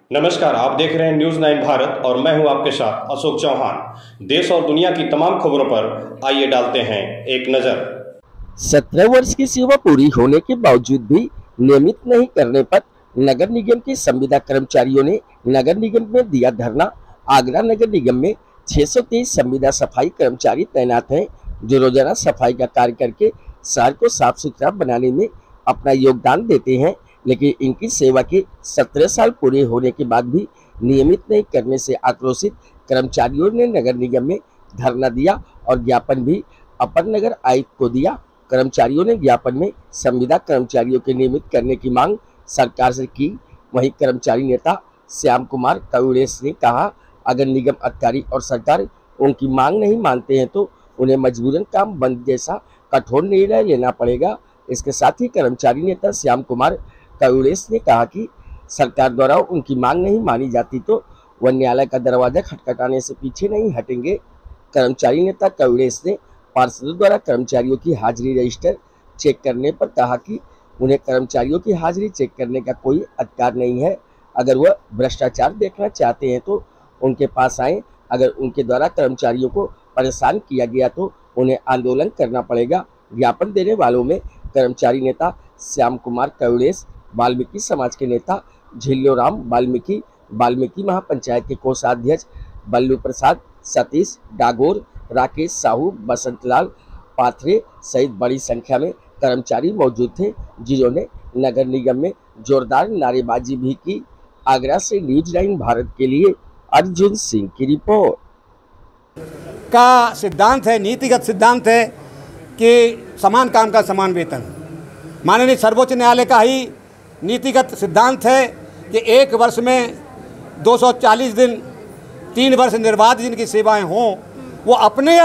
नमस्कार, आप देख रहे हैं न्यूज़ 9 भारत और मैं हूं आपके साथ अशोक चौहान। देश और दुनिया की तमाम खबरों पर आइए डालते हैं एक नजर। 17 वर्ष की सेवा पूरी होने के बावजूद भी नियमित नहीं करने पर नगर निगम के संविदा कर्मचारियों ने नगर निगम में दिया धरना। आगरा नगर निगम में 623 संविदा सफाई कर्मचारी तैनात हैं, जो रोजाना सफाई का कार्य करके शहर को साफ सुथरा बनाने में अपना योगदान देते हैं, लेकिन इनकी सेवा के 17 साल पूरे होने के बाद भी नियमित नहीं करने से आक्रोशित कर्मचारियों ने नगर निगम में धरना दिया और ज्ञापन भी अपर नगर आयुक्त को दिया। कर्मचारियों ने ज्ञापन में संविदा कर्मचारियों के नियमित करने की मांग सरकार से की। वहीं कर्मचारी नेता श्याम कुमार कविड़ेस ने कहा, अगर निगम अधिकारी और सरकार उनकी मांग नहीं मानते हैं तो उन्हें मजबूरन काम बंद जैसा कठोर निर्णय लेना पड़ेगा। इसके साथ ही कर्मचारी नेता श्याम कुमार कविड़ेस ने कहा कि सरकार द्वारा उनकी मांग नहीं मानी जाती तो वह न्यायालय का दरवाजा खटखटाने से पीछे नहीं हटेंगे। कर्मचारी नेता कविड़ेस ने पार्षदों द्वारा कर्मचारियों की हाजिरी रजिस्टर चेक करने पर कहा कि उन्हें कर्मचारियों की हाजिरी चेक करने का कोई अधिकार नहीं है। अगर वह भ्रष्टाचार देखना चाहते हैं तो उनके पास आए। अगर उनके द्वारा कर्मचारियों को परेशान किया गया तो उन्हें आंदोलन करना पड़ेगा। ज्ञापन देने वालों में कर्मचारी नेता श्याम कुमार कविड़ेस, वाल्मीकि समाज के नेता झिल्लोराम वाल्मीकि, वाल्मीकि महापंचायत के कोषाध्यक्ष बल्लू प्रसाद, सतीश डागोर, राकेश साहू, बसंतलाल पाथरे सहित बड़ी संख्या में कर्मचारी मौजूद थे, जिन्होंने नगर निगम में जोरदार नारेबाजी भी की। आगरा से न्यूज़ 9 भारत के लिए अर्जुन सिंह की रिपोर्ट। का सिद्धांत है, नीतिगत सिद्धांत है कि समान काम का समान वेतन। माननीय सर्वोच्च न्यायालय का ही नीतिगत सिद्धांत है कि एक वर्ष में 240 दिन 3 वर्ष निर्बाध जिनकी सेवाएं हों, वो अपने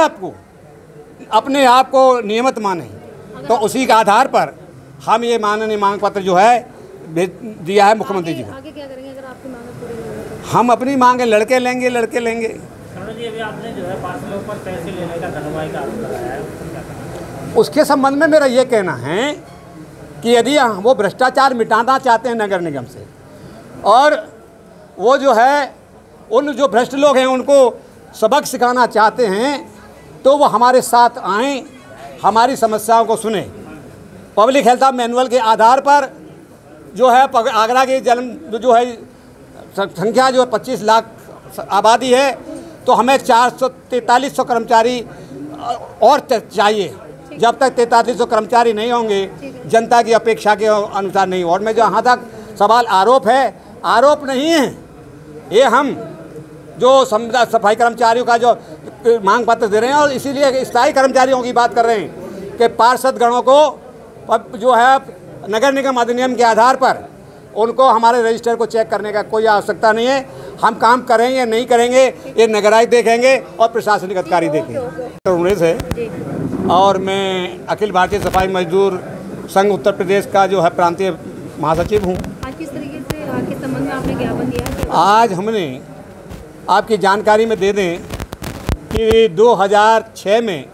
आप को नियमित माने। तो उसी के आधार पर हम ये माननीय मांग पत्र जो है दिया है मुख्यमंत्री जी को। आगे क्या करेंगे अगर आपकी मांग पूरी नहीं होगी तो? हम अपनी मांगे लड़के लेंगे। जी, अभी आपने जो है पार्षदों पर पैसे लेने का धनवाई का आरोप लगाया है, उसके संबंध में मेरा ये कहना है कि यदि वो भ्रष्टाचार मिटाना चाहते हैं नगर निगम से, और वो जो है उन जो भ्रष्ट लोग हैं उनको सबक सिखाना चाहते हैं, तो वो हमारे साथ आएँ, हमारी समस्याओं को सुने। पब्लिक हेल्थ मैनुअल के आधार पर जो है आगरा की जन्म जो है संख्या जो 25 लाख आबादी है, तो हमें 443 कर्मचारी और चाहिए। जब तक 4300 कर्मचारी नहीं होंगे, जनता की अपेक्षा के अनुसार नहीं। और मैं जहाँ तक सवाल आरोप है, आरोप नहीं है ये, हम जो सफाई कर्मचारियों का जो मांग पत्र दे रहे हैं, और इसीलिए स्थायी कर्मचारियों की बात कर रहे हैं कि पार्षद गणों को जो है नगर निगम अधिनियम के आधार पर उनको हमारे रजिस्टर को चेक करने का कोई आवश्यकता नहीं है। हम काम करेंगे या नहीं करेंगे ये नगर आयुक्त देखेंगे और प्रशासनिक अधिकारी देखेंगे। उन्नीस है और मैं अखिल भारतीय सफाई मजदूर संघ उत्तर प्रदेश का जो है प्रांतीय महासचिव हूँ। आज किस तरीके से आपके संबंध में आपने ज्ञापन दिया? आज हमने आपकी जानकारी में दे दें कि 2006 में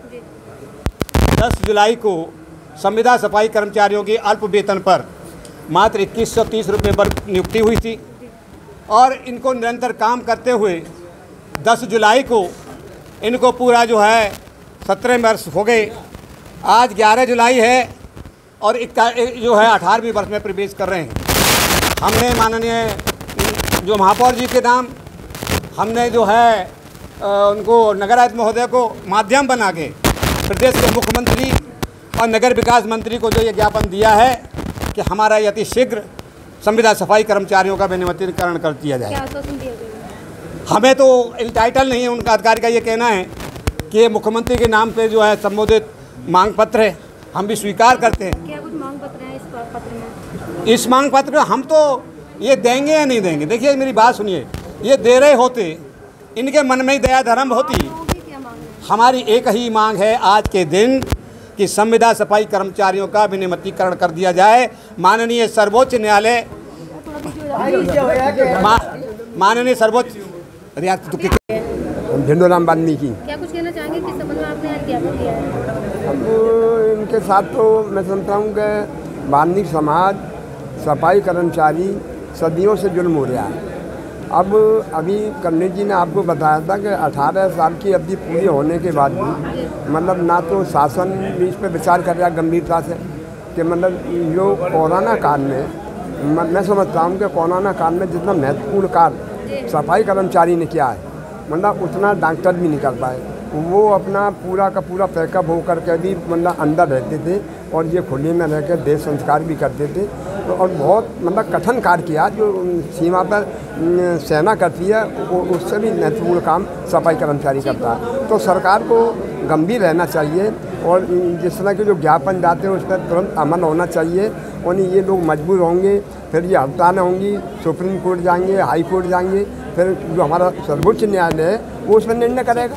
10 जुलाई को संविदा सफाई कर्मचारियों की अल्प वेतन पर मात्र 2130 रुपये पर नियुक्ति हुई थी, और इनको निरंतर काम करते हुए 10 जुलाई को इनको पूरा जो है 17 वर्ष हो गए। आज 11 जुलाई है और जो है 18वें वर्ष में प्रवेश कर रहे हैं। हमने माननीय जो महापौर जी के नाम हमने जो है उनको नगर आयुक्त महोदय को माध्यम बना के प्रदेश के मुख्यमंत्री और नगर विकास मंत्री को जो ये ज्ञापन दिया है कि हमारा यति शीघ्र संविदा सफाई कर्मचारियों का विनियमितीकरण कर दिया जाए। क्या आश्वासन दिया गया? हमें तो टाइटल नहीं है, उनका अधिकारी का ये कहना है कि ये मुख्यमंत्री के नाम पे जो है संबोधित मांग पत्र है, हम भी स्वीकार करते हैं। क्या कुछ मांग पत्र हैं इस पत्र में? इस मांग पत्र में हम तो ये देंगे या नहीं देंगे, देखिए मेरी बात सुनिए, ये दे रहे होते इनके मन में ही दया धर्म होती। क्या मांग है? हमारी एक ही मांग है आज के दिन कि संविदा सफाई कर्मचारियों का विनियमितीकरण कर दिया जाए। माननीय सर्वोच्च न्यायालय माननीय सर्वोच्च झिल्लोराम वाल्मीकि। क्या कुछ कहना चाहेंगे किस संबंध में आपने आज ज्ञापन दिया है? अब इनके साथ तो मैं समझता हूँ कि वाल्मीकि समाज सफाई कर्मचारी सदियों से जुल्म हो रहा है। अब अभी कन्नी जी ने आपको बताया था कि 18 साल की अवधि पूरी होने के बाद भी मतलब ना तो शासन भी इस पर विचार कर रहा है गंभीरता से कि मतलब जो कोरोना काल में मैं समझता हूँ कि कोरोना काल में जितना महत्वपूर्ण कार्य सफाई कर्मचारी ने किया है मतलब उतना डॉक्टर भी नहीं कर पाए। वो अपना पूरा का पूरा पैकअप होकर के भी मतलब अंदर रहते थे और ये खुले में रह कर देश संस्कार भी करते थे तो और बहुत मतलब कठिन कार्य किया जो सीमा पर सेना करती है उससे भी महत्वपूर्ण काम सफाई कर्मचारी करता है। तो सरकार को गंभीर रहना चाहिए और जिस तरह के जो ज्ञापन जाते हैं उस पर तुरंत अमल होना चाहिए और ये लोग मजबूर होंगे फिर ये हड़तालें होंगी, सुप्रीम कोर्ट जाएंगे, हाई कोर्ट जाएंगे, फिर जो हमारा सर्वोच्च न्यायालय है वो उसमें निर्णय करेगा।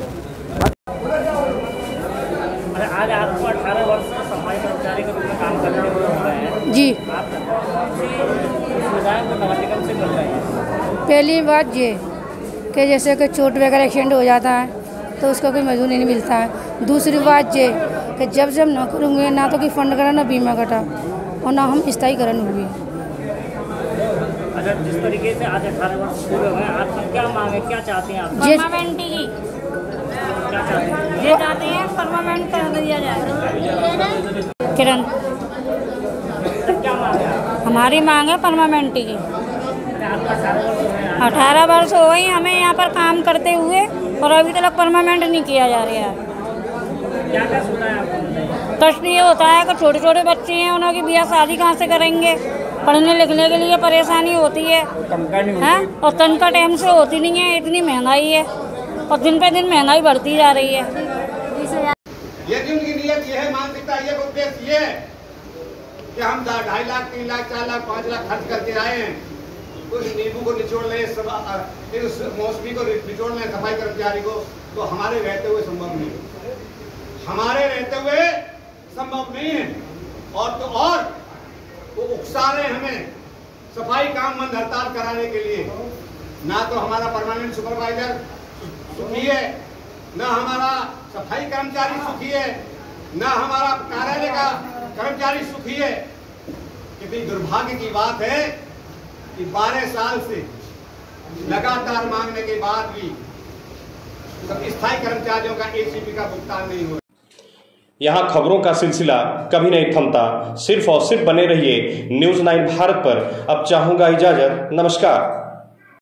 आज आपको 18 वर्ष से सफाई कर्मचारी के रूप में काम करने हैं जी। आप सुविधाएं को नगर निगम से मिल रही हैं। पहली बात ये कि जैसे कि चोट वगैरह एक्सीडेंट हो जाता है तो उसका कोई मजदूर नहीं मिलता है। दूसरी बात ये कि जब न करूँगे ना तो कोई फंड करा ना बीमा कटा और ना हम स्थायीकरण हुए। अच्छा, जिस तरीके से आज 18 वर्ष पूरे हुए हैं आपकी क्या मांग है, क्या चाहते हैं आप? परमानेंट की क्या चाहते हैं? ये चाहते हैं परमानेंट कर दिया जाए। किरण क्या मांग है? हमारी मांग है परमानेंट की। आपका 18 वर्ष हुए हैं। 18 वर्ष हो गई हमें यहाँ पर काम करते हुए और अभी तक परमानेंट नहीं किया जा रहा है। क्या क्या सुना है आपको? कष्ट ये होता है कि छोटे छोटे बच्चे हैं उनकी ब्याह शादी कहाँ से करेंगे, पढ़ने लिखने के लिए परेशानी होती है और तनख्वाह टाइम से होती नहीं है, इतनी महंगाई है और दिन पे दिन महंगाई बढ़ती जा रही है। यदि उनकी नीयत ये है, मानसिकता ये उद्देश्य ये है कि हम 2.5 लाख 3 लाख 4 लाख 5 लाख खर्च करके आए हैं, उस नींबू को निचोड़ लें, उस मौसमी को निचोड़ लें सफाई कर्मचारी को, तो हमारे रहते हुए संभव नहीं है। हमारे रहते हुए संभव नहीं है और वो उकसा रहे हमें सफाई काम बंद हड़ताल कराने के लिए। ना तो हमारा परमानेंट सुपरवाइजर सुखी है, ना हमारा सफाई कर्मचारी सुखी है, ना हमारा कार्यालय का कर्मचारी सुखी है। कितनी दुर्भाग्य की बात है कि 12 साल से लगातार मांगने के बाद भी स्थायी कर्मचारियों का एसीपी का भुगतान नहीं हुआ। यहाँ खबरों का सिलसिला कभी नहीं थमता। सिर्फ और सिर्फ बने रहिए न्यूज़ 9 भारत पर। अब चाहूंगा इजाजत। नमस्कार।